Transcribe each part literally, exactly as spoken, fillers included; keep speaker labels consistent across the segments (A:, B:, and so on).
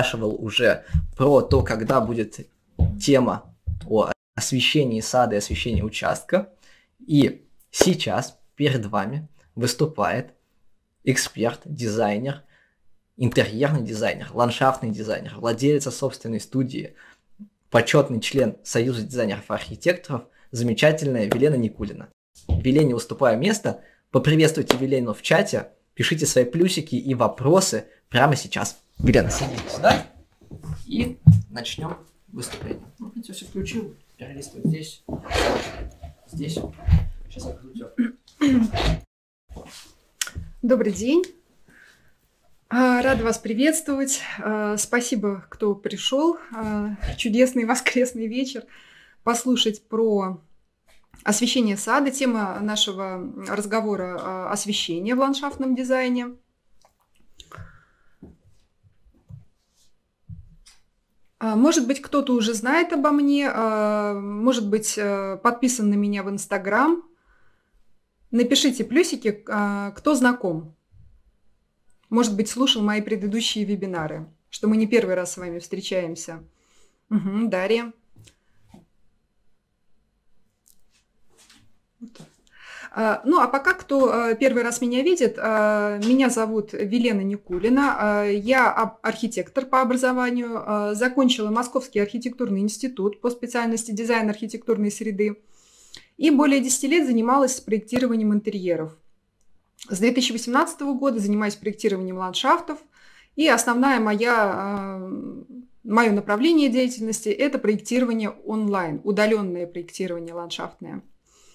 A: спрашивал уже про то, когда будет тема о освещении сада и освещении участка. И сейчас перед вами выступает эксперт, дизайнер, интерьерный дизайнер, ландшафтный дизайнер, владелец собственной студии, почетный член Союза дизайнеров и архитекторов, замечательная Велена Никулина. Велене уступаю место. Поприветствуйте Велену в чате, пишите свои плюсики и вопросы прямо сейчас. Велена, садитесь сюда и начнем выступление. Ну, я все включил, перелистывать здесь, здесь. Сейчас я крутю.
B: Добрый день. Рада вас приветствовать. Спасибо, кто пришел. Чудесный воскресный вечер послушать про освещение сада. Тема нашего разговора – освещение в ландшафтном дизайне. Может быть, кто-то уже знает обо мне, может быть, подписан на меня в Инстаграм. Напишите плюсики, кто знаком. Может быть, слушал мои предыдущие вебинары, что мы не первый раз с вами встречаемся. Угу, Дарья. Ну, а пока кто первый раз меня видит, меня зовут Велена Никулина, я архитектор по образованию, закончила Московский архитектурный институт по специальности дизайн архитектурной среды и более десяти лет занималась проектированием интерьеров. С две тысячи восемнадцатого года занимаюсь проектированием ландшафтов, и основное моя, мое направление деятельности – это проектирование онлайн, удаленное проектирование ландшафтное.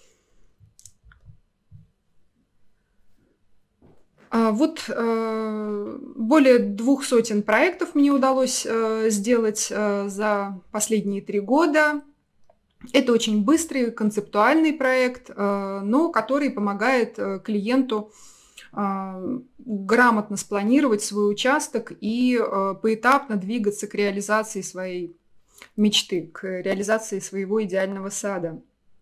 B: Вот более двух сотен проектов мне удалось сделать за последние три года. Это очень быстрый концептуальный проект, но который помогает клиенту грамотно спланировать свой участок и поэтапно двигаться к реализации своей мечты, к реализации своего идеального сада.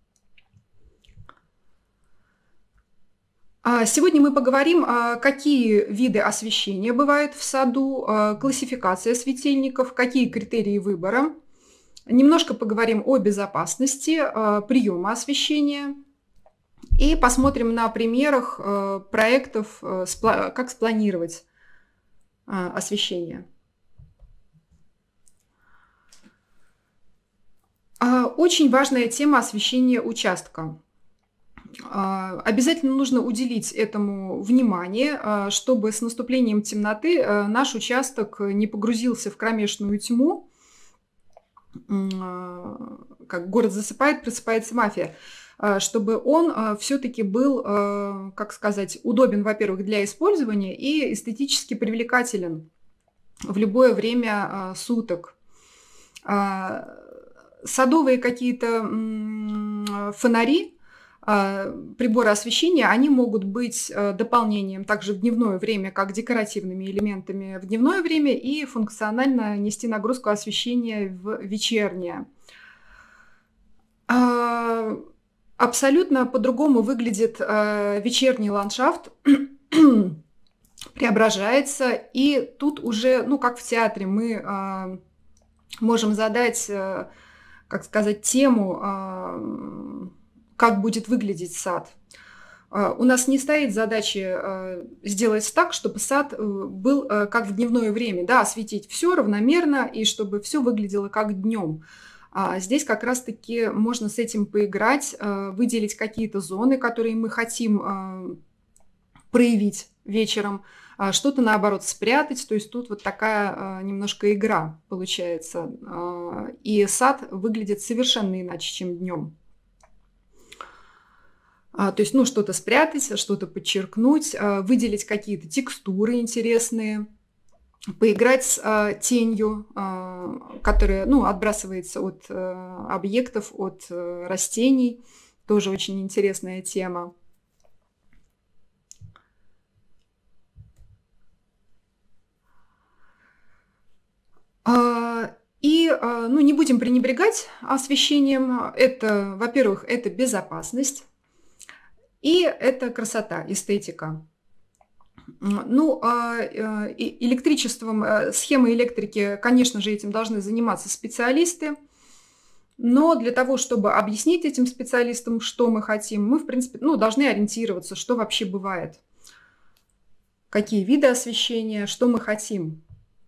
B: Сегодня мы поговорим, какие виды освещения бывают в саду, классификация светильников, какие критерии выбора. Немножко поговорим о безопасности приема освещения и посмотрим на примерах проектов, как спланировать освещение. Очень важная тема освещения участка. Обязательно нужно уделить этому внимание, чтобы с наступлением темноты наш участок не погрузился в кромешную тьму. Как город засыпает, просыпается мафия. Чтобы он все-таки был, как сказать, удобен, во-первых, для использования и эстетически привлекателен в любое время суток. Садовые какие-то фонари, приборы освещения, они могут быть дополнением также в дневное время, как декоративными элементами в дневное время, и функционально нести нагрузку освещения в вечернее. Абсолютно по-другому выглядит вечерний ландшафт, преображается, и тут уже, ну, как в театре, мы можем задать, как сказать, тему, как будет выглядеть сад. У нас не стоит задача сделать так, чтобы сад был как в дневное время, да, осветить все равномерно и чтобы все выглядело как днем. Здесь как раз-таки можно с этим поиграть, выделить какие-то зоны, которые мы хотим проявить вечером, что-то наоборот спрятать, то есть тут вот такая немножко игра получается, и сад выглядит совершенно иначе, чем днем. То есть, ну, что-то спрятать, что-то подчеркнуть, выделить какие-то текстуры интересные, поиграть с тенью, которая, ну, отбрасывается от объектов, от растений. Тоже очень интересная тема. И, ну, не будем пренебрегать освещением. Это, во-первых, это безопасность. И это красота, эстетика. Ну, а, э, и электричеством, э, схемой электрики, конечно же, этим должны заниматься специалисты. Но для того, чтобы объяснить этим специалистам, что мы хотим, мы, в принципе, ну, должны ориентироваться, что вообще бывает, какие виды освещения, что мы хотим.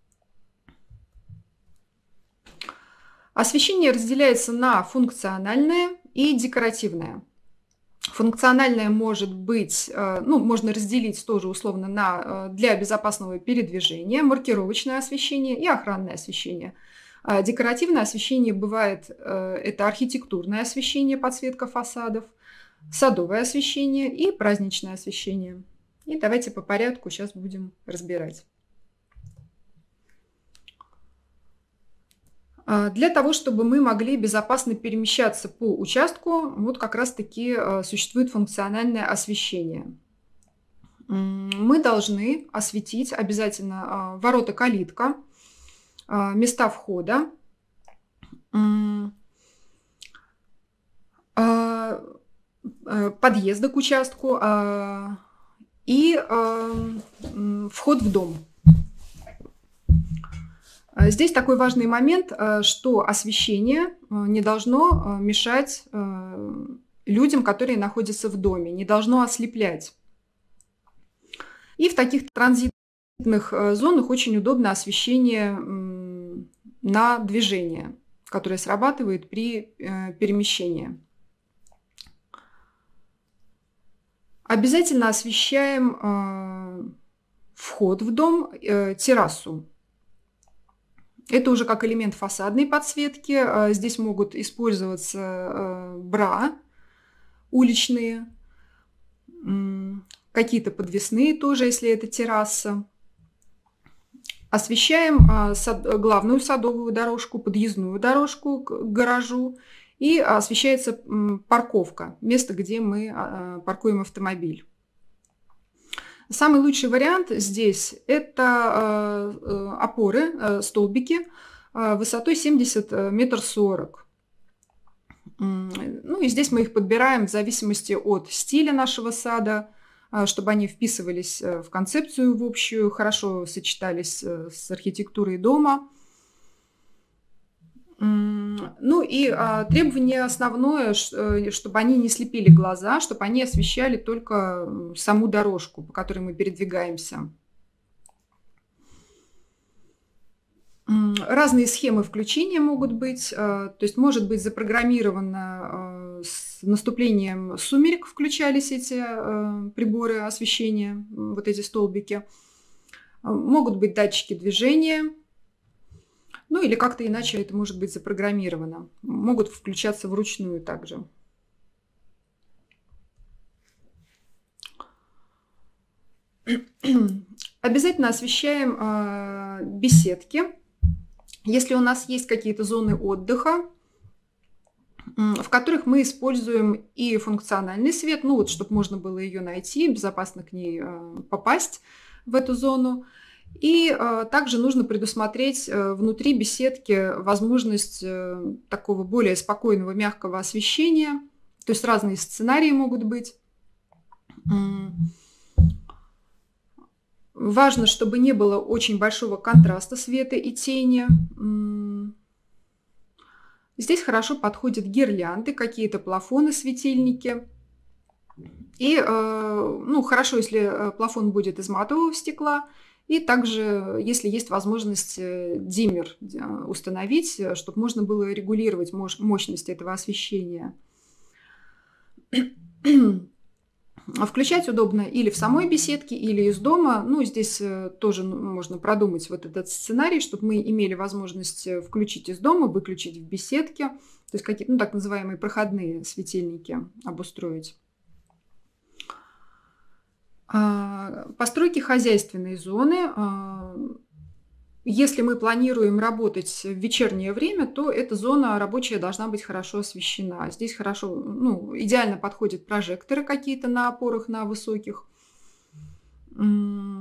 B: Освещение разделяется на функциональное и декоративное. Функциональное может быть, ну, можно разделить тоже условно на для безопасного передвижения, маркировочное освещение и охранное освещение. Декоративное освещение бывает, это архитектурное освещение, подсветка фасадов, садовое освещение и праздничное освещение. И давайте по порядку сейчас будем разбирать. Для того, чтобы мы могли безопасно перемещаться по участку, вот как раз-таки существует функциональное освещение. Мы должны осветить обязательно ворота-калитка, места входа, подъезда к участку и вход в дом. Здесь такой важный момент, что освещение не должно мешать людям, которые находятся в доме, не должно ослеплять. И в таких транзитных зонах очень удобно освещение на движение, которое срабатывает при перемещении. Обязательно освещаем вход в дом, террасу. Это уже как элемент фасадной подсветки. Здесь могут использоваться бра уличные, какие-то подвесные тоже, если это терраса. Освещаем сад, главную садовую дорожку, подъездную дорожку к гаражу. И освещается парковка, место, где мы паркуем автомобиль. Самый лучший вариант здесь – это опоры, столбики высотой семьдесят метров сорок. Ну и здесь мы их подбираем в зависимости от стиля нашего сада, чтобы они вписывались в концепцию в общую, хорошо сочетались с архитектурой дома. Ну и а, требование основное, чтобы они не слепили глаза, чтобы они освещали только саму дорожку, по которой мы передвигаемся. Разные схемы включения могут быть, то есть может быть запрограммировано с наступлением сумерек включались эти приборы освещения, вот эти столбики. Могут быть датчики движения. Ну или как-то иначе это может быть запрограммировано. Могут включаться вручную также. Обязательно освещаем э, беседки. Если у нас есть какие-то зоны отдыха, э, в которых мы используем и функциональный свет, ну вот, чтобы можно было ее найти, безопасно к ней э, попасть в эту зону. И э, также нужно предусмотреть э, внутри беседки возможность э, такого более спокойного, мягкого освещения. То есть разные сценарии могут быть. Важно, чтобы не было очень большого контраста света и тени. Здесь хорошо подходят гирлянды, какие-то плафоны, светильники. И э, ну, хорошо, если плафон будет из матового стекла. И также, если есть возможность диммер установить, чтобы можно было регулировать мощность этого освещения. Включать удобно или в самой беседке, или из дома. Ну, здесь тоже можно продумать вот этот сценарий, чтобы мы имели возможность включить из дома, выключить в беседке. То есть какие-то, ну, так называемые проходные светильники обустроить. Постройки хозяйственной зоны. Если мы планируем работать в вечернее время, то эта зона рабочая должна быть хорошо освещена. Здесь хорошо, ну, идеально подходят прожекторы какие-то на опорах, на высоких. Ну,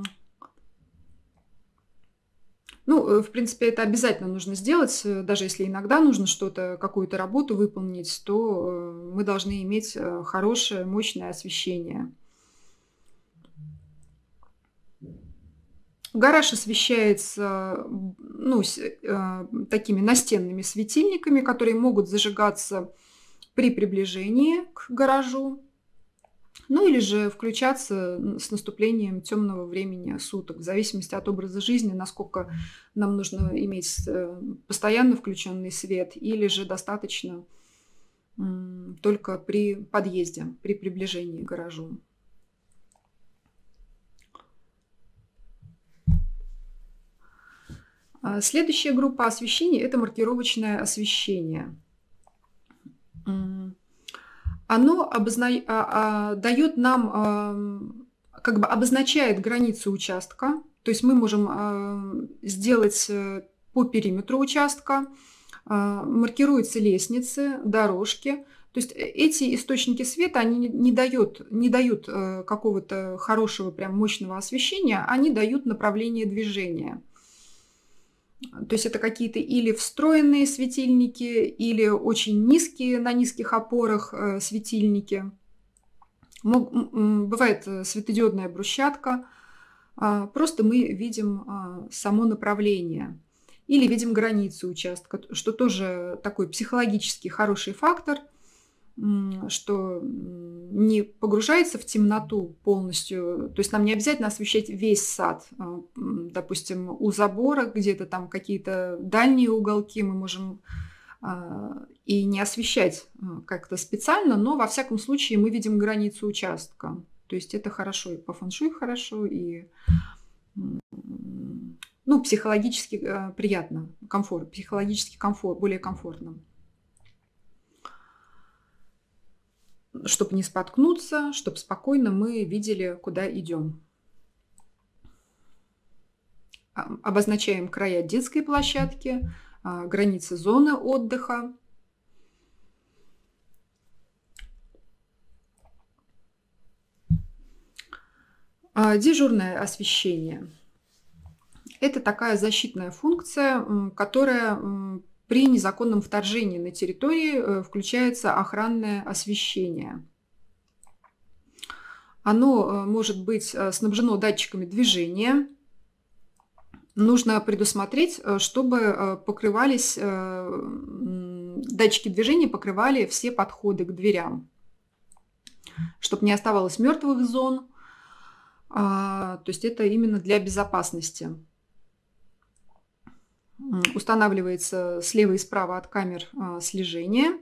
B: в принципе, это обязательно нужно сделать. Даже если иногда нужно что-то, какую-то работу выполнить, то мы должны иметь хорошее, мощное освещение. Гараж освещается ну, с, э, такими настенными светильниками, которые могут зажигаться при приближении к гаражу, ну или же включаться с наступлением темного времени суток, в зависимости от образа жизни, насколько нам нужно иметь э, постоянно включенный свет, или же достаточно э, только при подъезде, при приближении к гаражу. Следующая группа освещения – это маркировочное освещение. Оно обозна... а, а, дает нам, а, как бы обозначает границу участка, то есть мы можем а, сделать по периметру участка, а, маркируются лестницы, дорожки. То есть эти источники света, они не дают, не дают какого-то хорошего, прям мощного освещения, они дают направление движения. То есть это какие-то или встроенные светильники, или очень низкие, на низких опорах э, светильники. Мог, бывает светодиодная брусчатка. А, просто мы видим а, само направление. Или видим границу участка, что тоже такой психологически хороший фактор, что не погружается в темноту полностью. То есть нам не обязательно освещать весь сад. Допустим, у забора где-то там какие-то дальние уголки мы можем и не освещать как-то специально, но во всяком случае мы видим границу участка. То есть это хорошо и по фэншуй хорошо, и ну, психологически приятно, комфорт, психологически комфорт, более комфортно. Чтобы не споткнуться, чтобы спокойно мы видели, куда идем. Обозначаем края детской площадки, границы зоны отдыха. Дежурное освещение. Это такая защитная функция, которая при незаконном вторжении на территории включается охранное освещение. Оно может быть снабжено датчиками движения. Нужно предусмотреть, чтобы покрывались, датчики движения покрывали все подходы к дверям, чтобы не оставалось мертвых зон. То есть это именно для безопасности. Устанавливается слева и справа от камер слежения.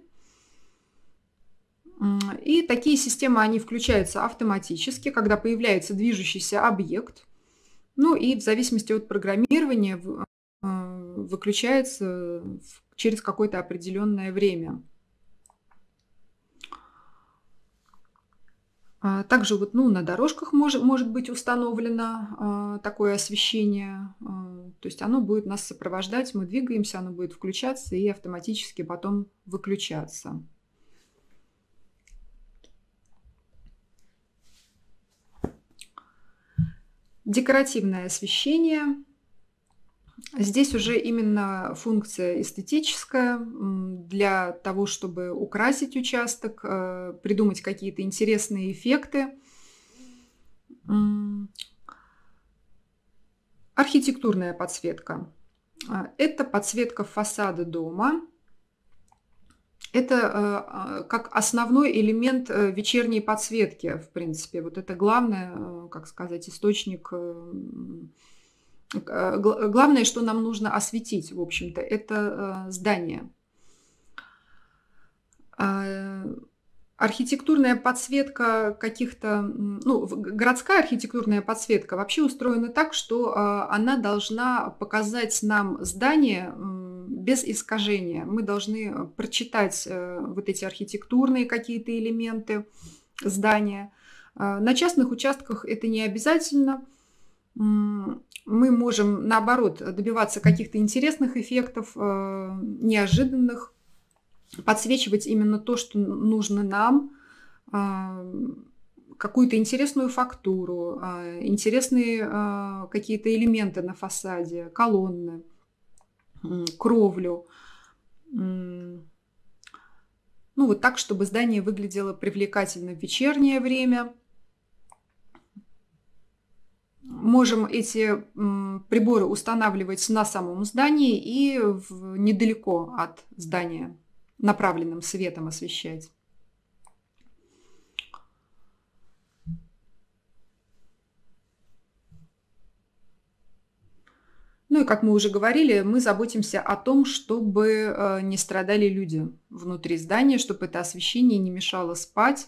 B: И такие системы, они включаются автоматически, когда появляется движущийся объект. Ну и в зависимости от программирования выключается через какое-то определенное время. Также вот, ну, на дорожках может, может быть установлено э, такое освещение. Э, то есть оно будет нас сопровождать, мы двигаемся, оно будет включаться и автоматически потом выключаться. Декоративное освещение. Здесь уже именно функция эстетическая для того, чтобы украсить участок, придумать какие-то интересные эффекты. Архитектурная подсветка. Это подсветка фасада дома. Это как основной элемент вечерней подсветки, в принципе. Вот это главное, как сказать, источник. Главное, что нам нужно осветить, в общем-то, это здание. Архитектурная подсветка каких-то, ну, городская архитектурная подсветка вообще устроена так, что она должна показать нам здание без искажения. Мы должны прочитать вот эти архитектурные какие-то элементы здания. На частных участках это не обязательно. Мы можем, наоборот, добиваться каких-то интересных эффектов, неожиданных, подсвечивать именно то, что нужно нам, какую-то интересную фактуру, интересные какие-то элементы на фасаде, колонны, кровлю. Ну, вот так, чтобы здание выглядело привлекательно в вечернее время. можем эти приборы устанавливать на самом здании и в, недалеко от здания направленным светом освещать. Ну и, как мы уже говорили, мы заботимся о том, чтобы не страдали люди внутри здания, чтобы это освещение не мешало спать.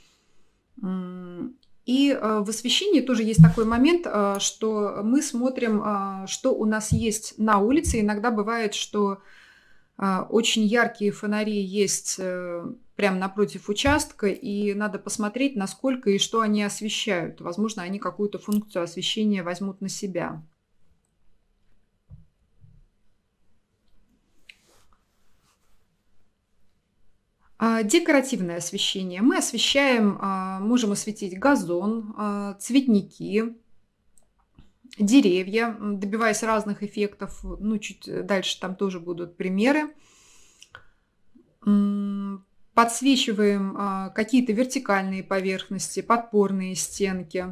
B: И в освещении тоже есть такой момент, что мы смотрим, что у нас есть на улице. Иногда бывает, что очень яркие фонари есть прямо напротив участка, и надо посмотреть, насколько и что они освещают. Возможно, они какую-то функцию освещения возьмут на себя. Декоративное освещение. Мы освещаем, можем осветить газон, цветники, деревья, добиваясь разных эффектов. Ну, чуть дальше там тоже будут примеры. Подсвечиваем какие-то вертикальные поверхности, подпорные стенки.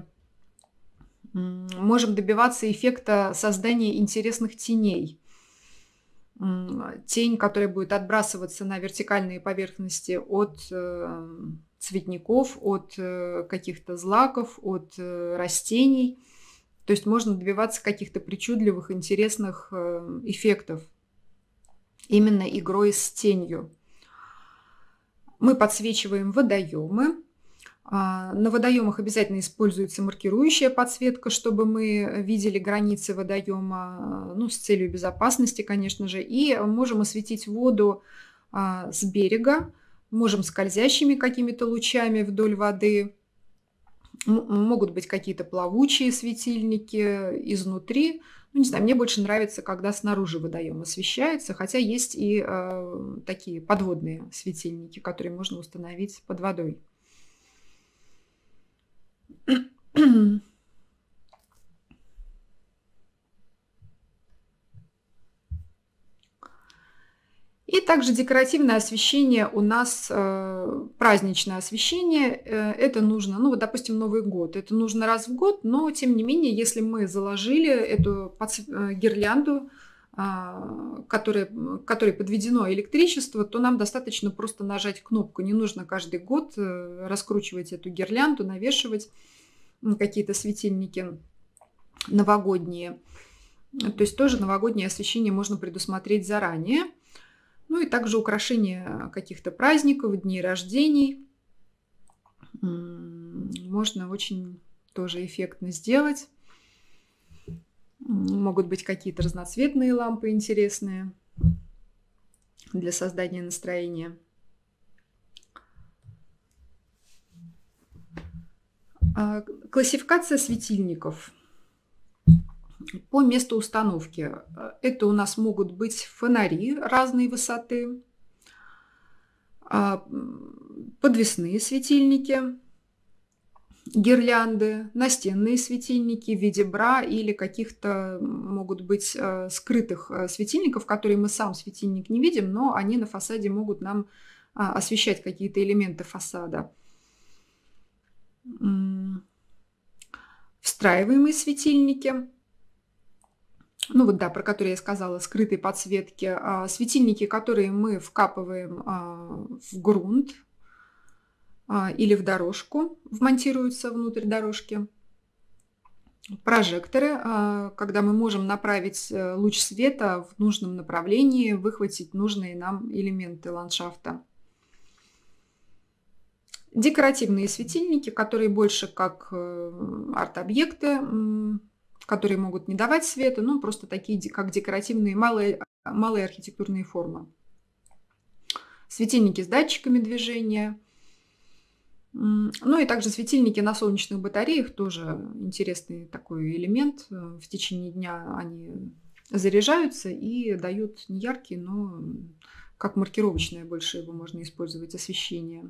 B: Можем добиваться эффекта создания интересных теней. Тень, которая будет отбрасываться на вертикальные поверхности от цветников, от каких-то злаков, от растений. То есть можно добиваться каких-то причудливых, интересных эффектов именно игрой с тенью. Мы подсвечиваем водоемы. На водоемах обязательно используется маркирующая подсветка, чтобы мы видели границы водоема, ну, с целью безопасности, конечно же. И можем осветить воду с берега, можем скользящими какими-то лучами вдоль воды. Могут быть какие-то плавучие светильники изнутри. Ну, не знаю, мне больше нравится, когда снаружи водоем освещается, хотя есть и э, такие подводные светильники, которые можно установить под водой. И также декоративное освещение у нас, э, праздничное освещение, э, это нужно, ну вот, допустим, Новый год, это нужно раз в год, но тем не менее, если мы заложили эту подсв... гирлянду, э, которой, которой подведено электричество, то нам достаточно просто нажать кнопку, не нужно каждый год э, раскручивать эту гирлянду, навешивать какие-то светильники новогодние. То есть тоже новогоднее освещение можно предусмотреть заранее. Ну и также украшение каких-то праздников, дней рождений. Можно очень тоже эффектно сделать. Могут быть какие-то разноцветные лампы интересные для создания настроения. Классификация светильников по месту установки. Это у нас могут быть фонари разной высоты, подвесные светильники, гирлянды, настенные светильники в виде бра или каких-то могут быть скрытых светильников, которые мы сам светильник не видим, но они на фасаде могут нам освещать какие-то элементы фасада. Встраиваемые светильники, ну вот да, про которые я сказала, скрытые подсветки, светильники, которые мы вкапываем в грунт или в дорожку, вмонтируются внутрь дорожки. Прожекторы, когда мы можем направить луч света в нужном направлении, выхватить нужные нам элементы ландшафта. Декоративные светильники, которые больше как арт-объекты, которые могут не давать света, но просто такие, как декоративные малые, малые архитектурные формы. Светильники с датчиками движения. Ну и также светильники на солнечных батареях, тоже интересный такой элемент. В течение дня они заряжаются и дают не яркий, но как маркировочное больше его можно использовать освещение.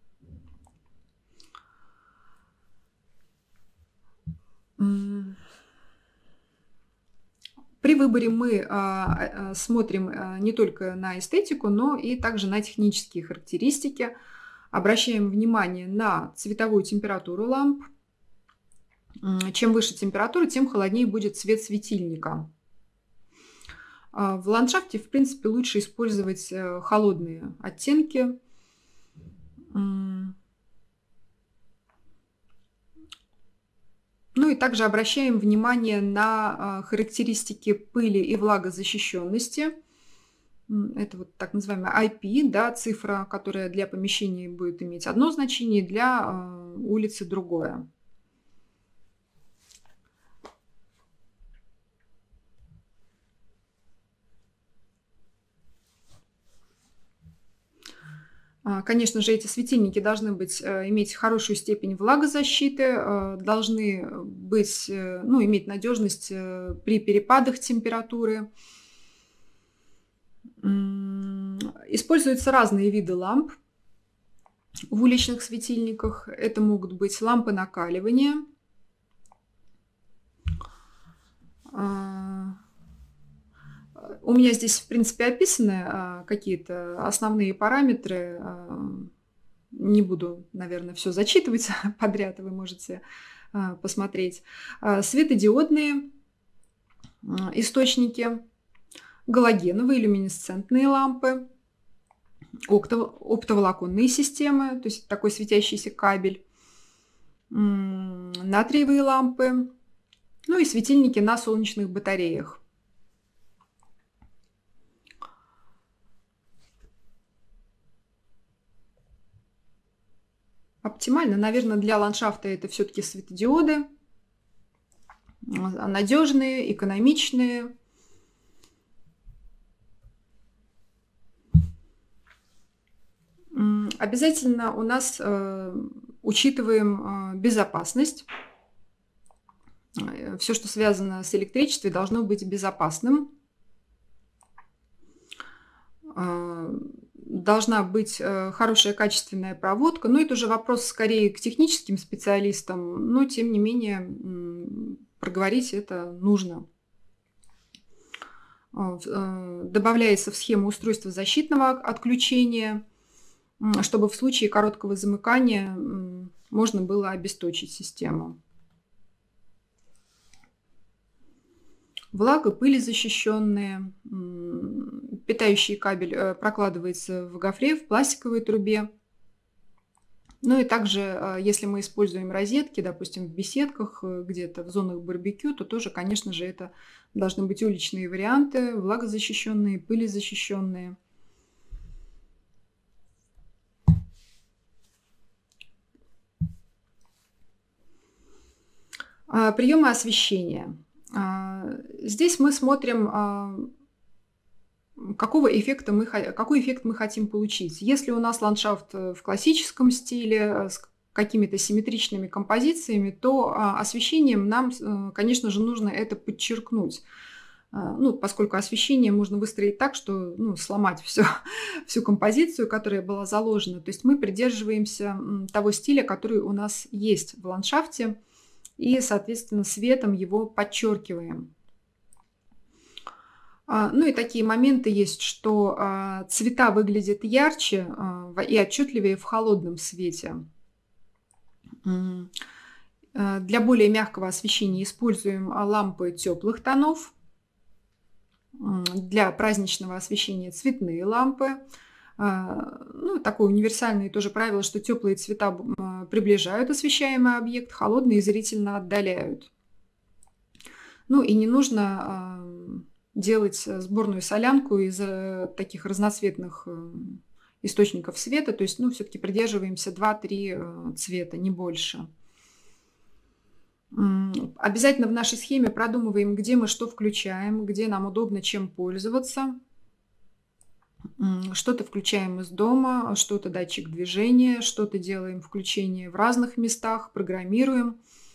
B: При выборе мы смотрим не только на эстетику, но и также на технические характеристики. Обращаем внимание на цветовую температуру ламп, Чем выше температура, тем холоднее будет цвет светильника. В ландшафте, в принципе, лучше использовать холодные оттенки. Ну и также обращаем внимание на характеристики пыли и влагозащищенности. Это вот так называемая ай пи, да, цифра, которая для помещения будет иметь одно значение, для улицы другое. Конечно же, эти светильники должны быть, иметь хорошую степень влагозащиты, должны быть, ну, иметь надежность при перепадах температуры. Используются разные виды ламп в уличных светильниках. Это могут быть лампы накаливания. У меня здесь, в принципе, описаны какие-то основные параметры. Не буду, наверное, все зачитывать подряд, вы можете посмотреть. Светодиодные источники, галогеновые люминесцентные лампы, оптоволоконные системы, то есть такой светящийся кабель, натриевые лампы, ну и светильники на солнечных батареях. Оптимально, наверное, для ландшафта это все-таки светодиоды, надежные, экономичные. Обязательно у нас э, учитываем э, безопасность. Все, что связано с электричеством, должно быть безопасным. Э, должна быть э, хорошая качественная проводка. Но это уже вопрос скорее к техническим специалистам, но тем не менее э, проговорить это нужно. Э, добавляется в схему устройство защитного отключения, чтобы в случае короткого замыкания можно было обесточить систему. Влага, пылезащищенные, питающий кабель прокладывается в гофре, в пластиковой трубе. Ну и также, если мы используем розетки, допустим, в беседках, где-то в зонах барбекю, то тоже, конечно же, это должны быть уличные варианты, влагозащищенные, пылезащищенные. Приемы освещения. Здесь мы смотрим, какого эффекта мы, какой эффект мы хотим получить. Если у нас ландшафт в классическом стиле с какими-то симметричными композициями, то освещением нам, конечно же, нужно это подчеркнуть. Ну, поскольку освещение можно выстроить так, что ну, сломать всю, всю композицию, которая была заложена. То есть мы придерживаемся того стиля, который у нас есть в ландшафте, и, соответственно, светом его подчеркиваем. Ну и такие моменты есть, что цвета выглядят ярче и отчетливее в холодном свете. Для более мягкого освещения используем лампы теплых тонов. Для праздничного освещения цветные лампы. Ну, такое универсальное тоже правило, что теплые цвета приближают освещаемый объект, холодные зрительно отдаляют. Ну и не нужно делать сборную солянку из таких разноцветных источников света, то есть, ну, все-таки придерживаемся два-три цвета, не больше. Обязательно в нашей схеме продумываем, где мы что включаем, где нам удобно чем пользоваться. Что-то включаем из дома, что-то датчик движения, что-то делаем включение в разных местах, программируем.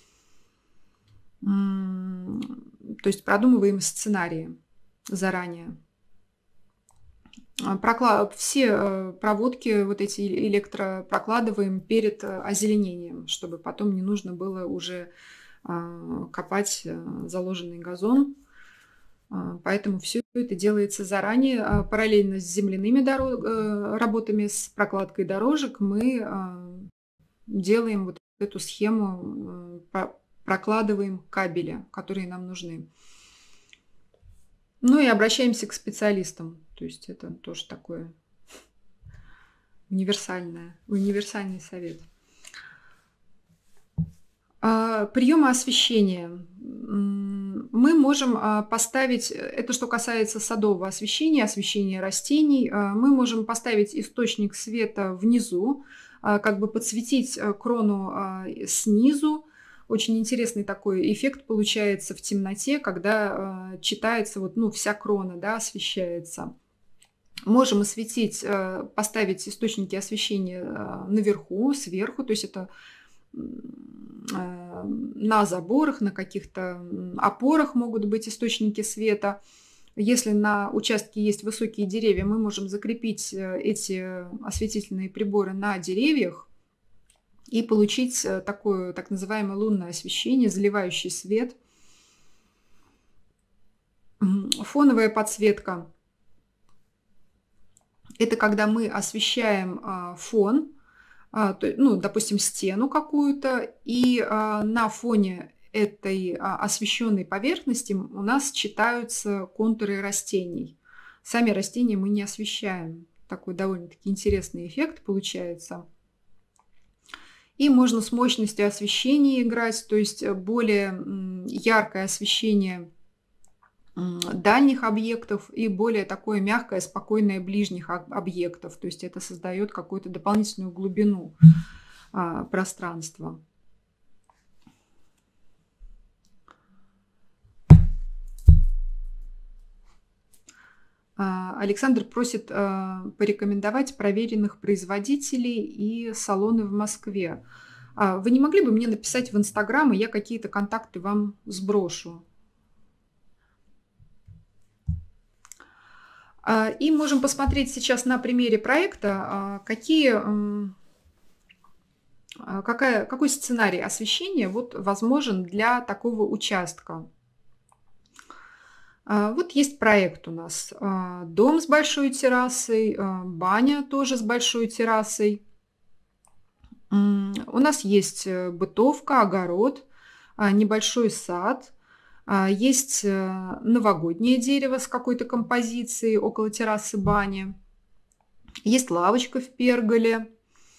B: То есть продумываем сценарии заранее. Проклад... Все проводки вот эти электро прокладываем перед озеленением, чтобы потом не нужно было уже копать заложенный газон. Поэтому все это делается заранее. Параллельно с земляными дорог... работами, с прокладкой дорожек мы делаем вот эту схему прокладываем кабели, которые нам нужны. Ну и обращаемся к специалистам. То есть это тоже такое универсальное, универсальный совет. Приемы освещения. Мы можем поставить, это что касается садового освещения, освещения растений, мы можем поставить источник света внизу, как бы подсветить крону снизу. Очень интересный такой эффект получается в темноте, когда читается, вот, ну, вся крона, да, освещается. Можем осветить, поставить источники освещения наверху, сверху, то есть это на заборах, на каких-то опорах могут быть источники света. Если на участке есть высокие деревья, мы можем закрепить эти осветительные приборы на деревьях и получить такое так называемое лунное освещение, заливающий свет. Фоновая подсветка – это когда мы освещаем фон, ну, допустим, стену какую-то, и на фоне этой освещенной поверхности у нас читаются контуры растений. Сами растения мы не освещаем. Такой довольно-таки интересный эффект получается. И можно с мощностью освещения играть, то есть более яркое освещение дальних объектов и более такое мягкое, спокойное ближних объектов. То есть это создает какую-то дополнительную глубину а, пространства. Александр просит а, порекомендовать проверенных производителей и салоны в Москве. А, вы не могли бы мне написать в Инстаграм, и я какие-то контакты вам сброшу? И можем посмотреть сейчас на примере проекта, какие, какая, какой сценарий освещения вот возможен для такого участка. Вот есть проект у нас. Дом с большой террасой, баня тоже с большой террасой. У нас есть бытовка, огород, небольшой сад. Есть новогоднее дерево с какой-то композицией около террасы бани. Есть лавочка в перголе.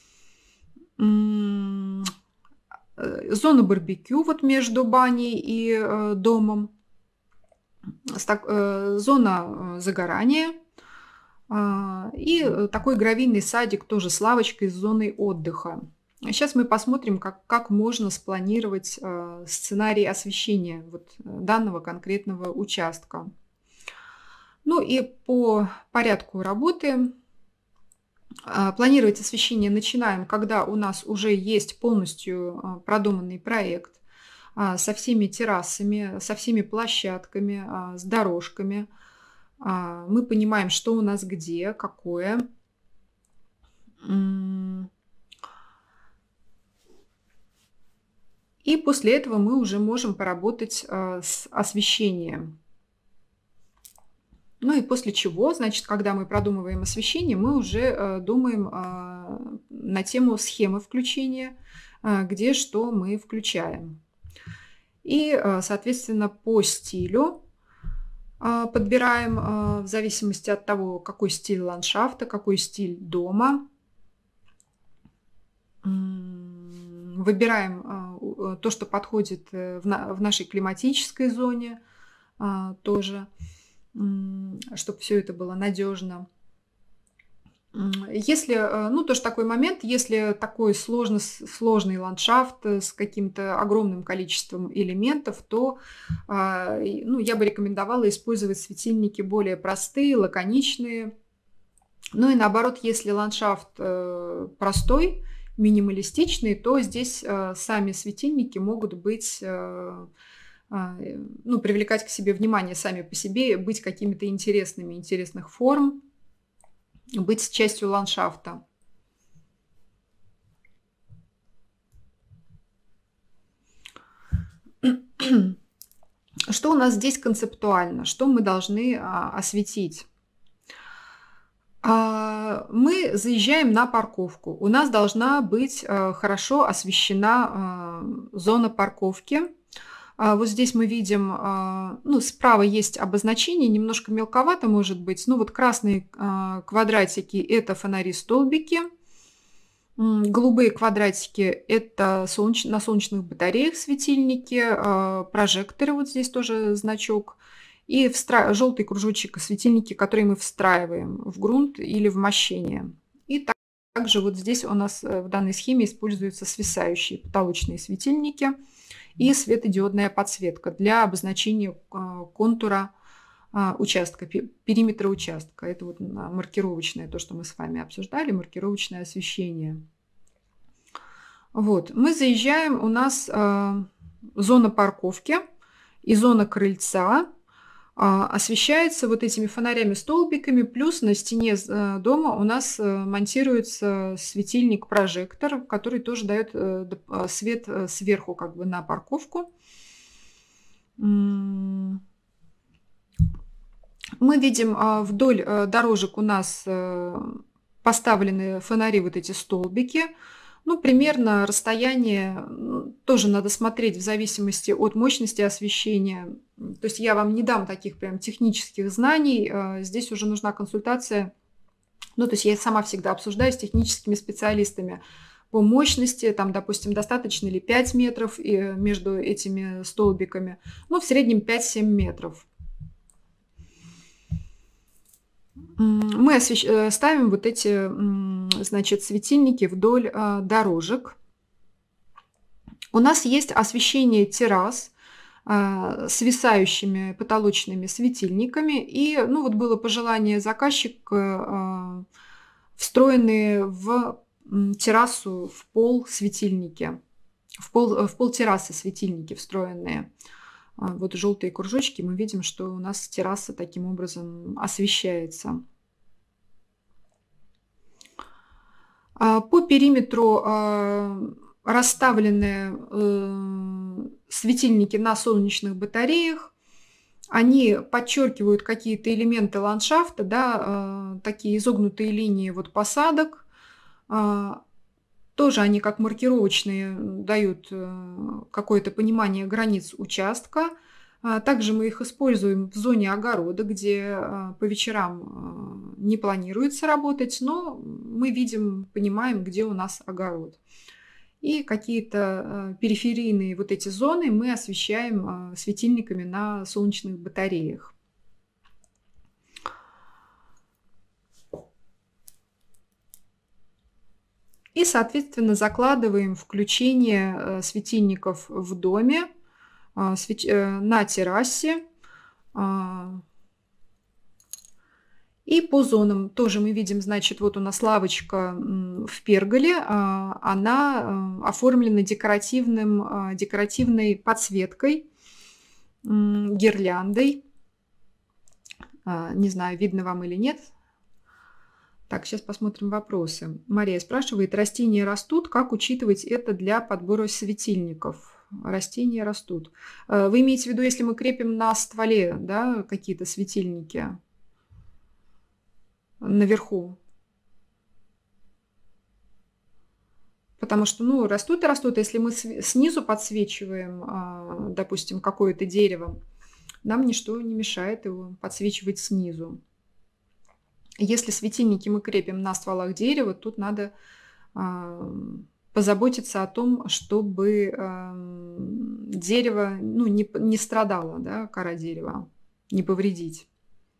B: Зона барбекю вот между баней и домом. Зона загорания. И такой гравийный садик тоже с лавочкой с зоной отдыха. Сейчас мы посмотрим, как, как можно спланировать э, сценарий освещения вот, данного конкретного участка. Ну и по порядку работы э, планировать освещение начинаем, когда у нас уже есть полностью э, продуманный проект э, со всеми террасами, со всеми площадками, э, с дорожками. Э, мы понимаем, что у нас где, какое. И после этого мы уже можем поработать э, с освещением. Ну и после чего, значит, когда мы продумываем освещение, мы уже э, думаем э, на тему схемы включения, э, где что мы включаем. И, э, соответственно, по стилю э, подбираем э, в зависимости от того, какой стиль ландшафта, какой стиль дома. Выбираем то, что подходит в нашей климатической зоне тоже, чтобы все это было надежно. Если, ну, тоже такой момент, если такой сложный, сложный ландшафт с каким-то огромным количеством элементов, то ну, я бы рекомендовала использовать светильники более простые, лаконичные. Ну и наоборот, если ландшафт простой, минималистичные, то здесь э, сами светильники могут быть, э, э, ну, привлекать к себе внимание сами по себе, быть какими-то интересными, интересных форм, быть частью ландшафта. Что у нас здесь концептуально? Что мы должны а, осветить? Мы заезжаем на парковку. У нас должна быть хорошо освещена зона парковки. А, Вот здесь мы видим, а, ну, справа есть обозначение, немножко мелковато может быть. Ну, вот красные а, квадратики – это фонари-столбики. М, Голубые квадратики – это солнеч- на солнечных батареях светильники, а, прожекторы, вот здесь тоже значок. И встра- желтый кружочек – светильники, которые мы встраиваем в грунт или в мощение. И так- также вот здесь у нас э, в данной схеме используются свисающие потолочные светильники и светодиодная подсветка для обозначения а, контура а, участка, пе- периметра участка. Это вот на- маркировочное, то, что мы с вами обсуждали, маркировочное освещение. Вот, мы заезжаем, у нас а, зона парковки и зона крыльца а, освещается вот этими фонарями-столбиками, плюс на стене э, дома у нас э, монтируется светильник-прожектор, который тоже дает э, доп- а, свет э, сверху как бы на парковку. М, Мы видим а, вдоль э, дорожек у нас э, поставлены фонари, вот эти столбики. Ну, примерно расстояние м, тоже надо смотреть в зависимости от мощности освещения. М, То есть я вам не дам таких прям технических знаний. э, Здесь уже нужна консультация. Ну, то есть я сама всегда обсуждаю с техническими специалистами по мощности. Там, допустим, достаточно ли пять метров э, между этими столбиками. Ну, в среднем пять-семь метров. М, Мы освещ- э, ставим вот эти, м, значит, светильники вдоль а, дорожек. У нас есть освещение террас а, свисающими потолочными светильниками. И, ну, вот было пожелание заказчика а, встроенные в м, террасу, в пол светильники. В пол, э, в пол террасы светильники встроенные. А, Вот желтые кружочки, мы видим, что у нас терраса таким образом освещается. А, По периметру а, расставлены э, светильники на солнечных батареях. Они подчеркивают какие-то элементы ландшафта, да, а, такие изогнутые линии вот посадок. А, Тоже они как маркировочные м, дают э, какое-то понимание границ участка. А, Также мы их используем в зоне огорода, где а, по вечерам а, не планируется работать, но мы видим, понимаем, где у нас огород. И какие-то а, периферийные вот эти зоны мы освещаем а, светильниками на солнечных батареях. И, соответственно, закладываем включение э, светильников в доме, а, свеч- э, на террасе. а, И по зонам тоже мы видим, значит, вот у нас лавочка м, в перголе, а, она э, оформлена декоративным, а, декоративной подсветкой, м, гирляндой. А, Не знаю, видно вам или нет. Так, сейчас посмотрим вопросы. Мария спрашивает, растения растут, как учитывать это для подбора светильников? Растения растут. Э, Вы имеете в виду, если мы крепим на стволе, да, какие-то светильники наверху? Потому что, ну, растут и растут. Если мы св- снизу подсвечиваем, а, допустим, какое-то дерево, нам ничто не мешает его подсвечивать снизу. Если светильники мы крепим на стволах дерева, тут надо а, позаботиться о том, чтобы ам, дерево, ну, не, п- не страдало, да, кора дерева, не повредить.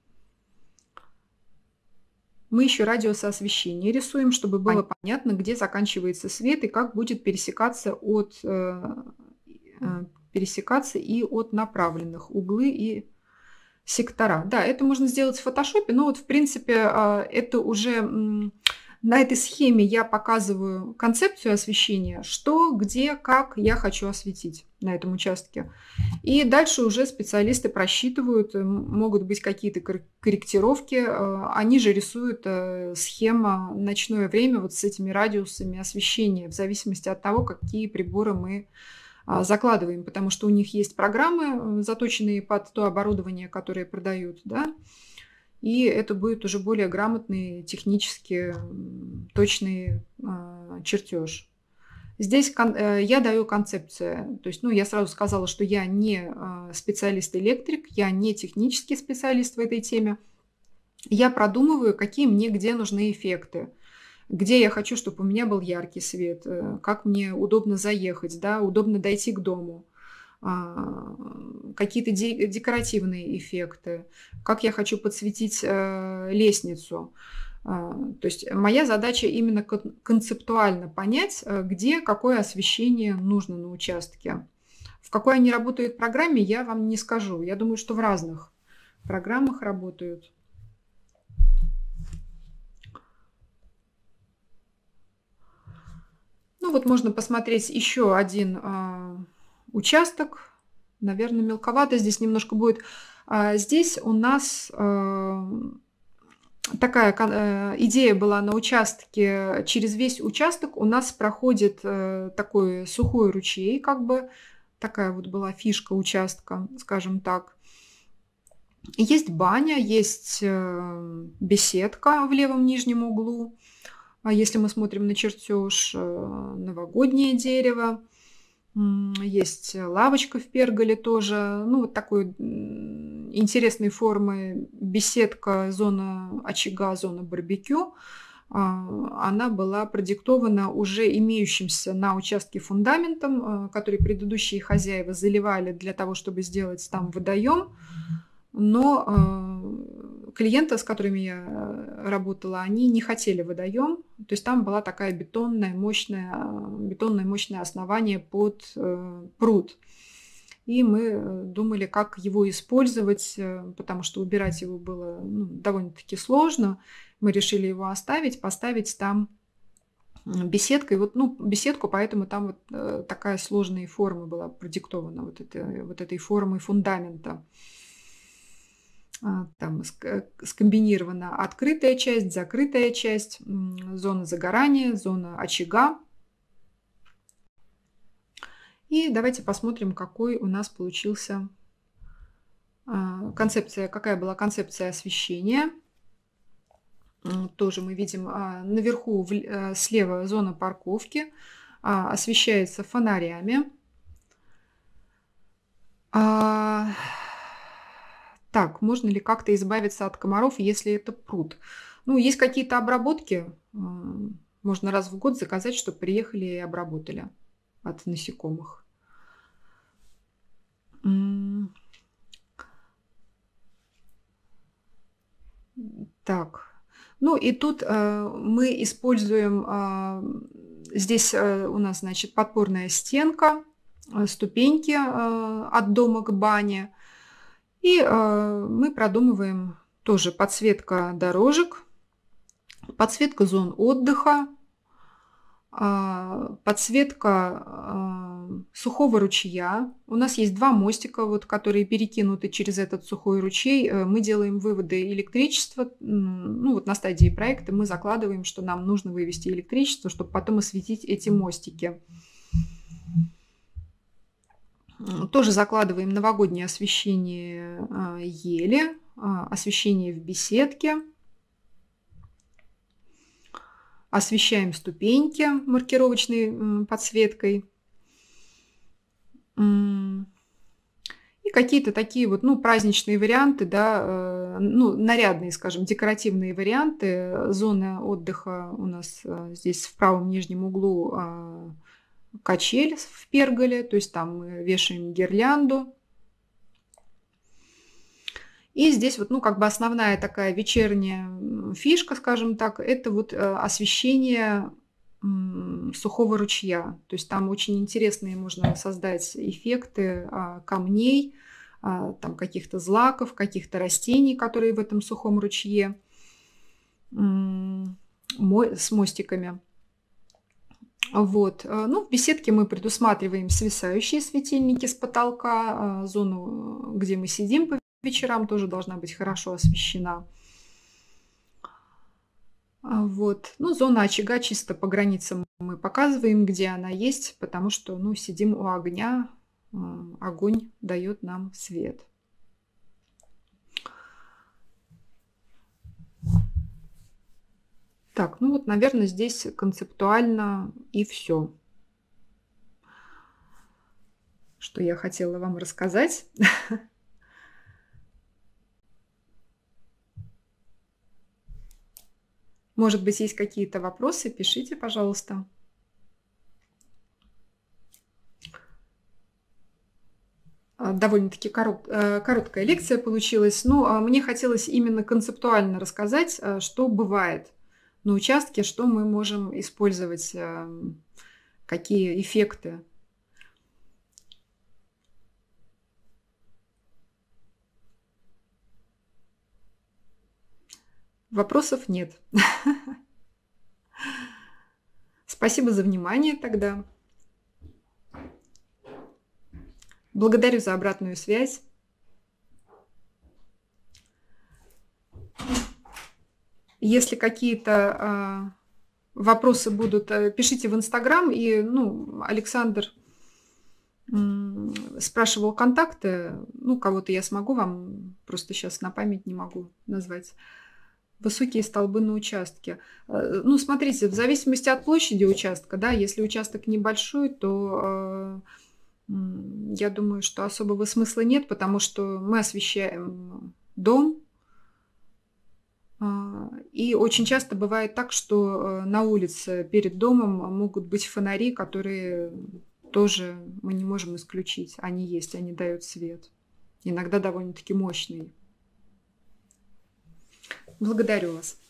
B: Мы еще радиус освещения рисуем, чтобы было понятно, где заканчивается свет и как будет пересекаться от э, э, пересекаться и от направленных углы и сектора. Да, это можно сделать в фотошопе, но вот в принципе а, это уже м, на этой схеме я показываю концепцию освещения, что, где, как я хочу осветить на этом участке. И дальше уже специалисты просчитывают, м, могут быть какие-то кор- корректировки. э, Они же рисуют э, схема ночное время вот с этими радиусами освещения в зависимости от того, какие приборы мы а, закладываем, потому что у них есть программы, э, заточенные под то оборудование, которое продают, да, и это будет уже более грамотный, технически м, точный а, чертеж. Здесь кон- э, я даю концепцию. То есть, ну, я сразу сказала, что я не э, специалист-электрик, я не технический специалист в этой теме. Я продумываю, какие мне где нужны эффекты, где я хочу, чтобы у меня был яркий свет, э, как мне удобно заехать, да, удобно дойти к дому, а, какие-то де- декоративные эффекты, как я хочу подсветить э, лестницу. А, То есть моя задача именно кон- концептуально понять, э, где какое освещение нужно на участке. В какой они работают программе, я вам не скажу. Я думаю, что в разных программах работают. Ну вот можно посмотреть еще один а, участок. Наверное, мелковато здесь немножко будет. А, здесь у нас а, такая кон- э, идея была на участке. Через весь участок у нас проходит э, такой сухой ручей, как бы. Такая вот была фишка участка, скажем так. Есть баня, есть э, беседка в левом нижнем углу. А если мы смотрим на чертеж, э, новогоднее дерево, м, есть лавочка в перголе тоже, ну вот такой м, интересной формы беседка, зона очага, зона барбекю. А, Она была продиктована уже имеющимся на участке фундаментом, э, который предыдущие хозяева заливали для того, чтобы сделать там водоем. Но э, клиенты, с которыми я э, работала, они не хотели водоем. То есть там была такая бетонная, мощная, э, бетонное мощное основание под э, пруд. И мы э, думали, как его использовать, э, потому что убирать его было ну, довольно-таки сложно. Мы решили его оставить, поставить там м, беседку. И вот, ну, беседку, поэтому там вот э, такая сложная форма была продиктована вот, это, вот этой формой фундамента. А, Там ск- скомбинирована открытая часть, закрытая часть, м, зона загорания, зона очага. И давайте посмотрим, какой у нас получился а, концепция, какая была концепция освещения. М, Тоже мы видим а, наверху в л- э, слева зона парковки а, освещается фонарями. А, Так, можно ли как-то избавиться от комаров, если это пруд? Ну, есть какие-то обработки. м, Можно раз в год заказать, чтобы приехали и обработали от насекомых. М, Так, ну и тут э, мы используем, а, здесь э, у нас, значит, подпорная стенка, э, ступеньки э, от дома к бане. И э, мы продумываем тоже подсветка дорожек, подсветка зон отдыха, а, подсветка а, сухого ручья. У нас есть два мостика, вот, которые перекинуты через этот сухой ручей. Э, Мы делаем выводы электричества. М, Ну вот на стадии проекта мы закладываем, что нам нужно вывести электричество, чтобы потом осветить эти мостики. М, Тоже закладываем новогоднее освещение а, ели, а, освещение в беседке. Освещаем ступеньки маркировочной м, подсветкой. М, И какие-то такие вот, ну, праздничные варианты, да, э, ну, нарядные, скажем, декоративные варианты. Зона отдыха у нас э, здесь в правом нижнем углу а, качель в перголе, то есть там мы вешаем гирлянду. И здесь вот, ну, как бы основная такая вечерняя м, фишка, скажем так, это вот э, освещение м, сухого ручья. То есть там очень интересные можно создать эффекты а, камней, а, там каких-то злаков, каких-то растений, которые в этом сухом ручье м, мо- с мостиками. Вот. э, Ну, в беседке мы предусматриваем свисающие светильники с потолка, а, зону, э, где мы сидим по вечерам, тоже должна быть хорошо освещена. А, Вот. Ну, зона очага чисто по границам мы показываем, где она есть, потому что, ну, сидим у огня, а, огонь дает нам свет. Так, ну вот, наверное, здесь концептуально и все. что я хотела вам рассказать. Может быть, есть какие-то вопросы? Пишите, пожалуйста. Довольно-таки корот, э, короткая лекция получилась, но мне хотелось именно концептуально рассказать, э, что бывает на участке, что мы можем использовать, э, какие эффекты. Вопросов нет. Спасибо за внимание тогда. Благодарю за обратную связь. Если какие-то э, вопросы будут, э, пишите в Инстаграм. И, ну, Александр м, спрашивал контакты. Ну, кого-то я смогу вам, просто сейчас на память не могу назвать. Высокие столбы на участке. Э, ну, смотрите, в зависимости от площади участка, да, если участок небольшой, то... Э, я думаю, что особого смысла нет, потому что мы освещаем дом. И очень часто бывает так, что на улице перед домом могут быть фонари, которые тоже мы не можем исключить. Они есть, они дают свет. Иногда довольно-таки мощный. Благодарю вас.